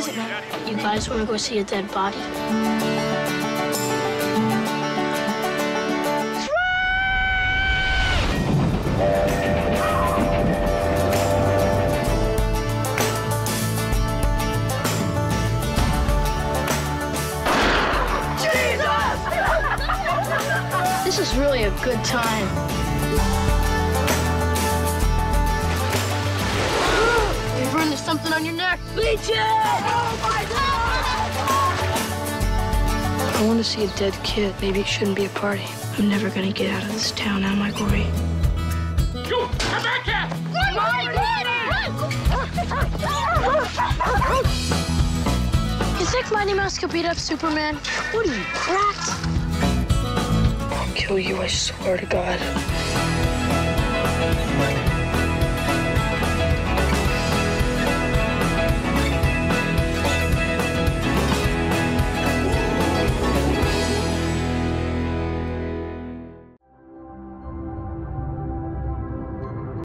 is it, man? You guys want to go see a dead body? This is really a good time. You've run something on your neck. Leeches! Oh, my God! I want to see a dead kid. Maybe it shouldn't be a party. I'm never going to get out of this town, am I, Corey? You! Come back here! Run, run! You think Mighty Mouse could beat up Superman? What are you, cracked? I'll kill you, I swear to God.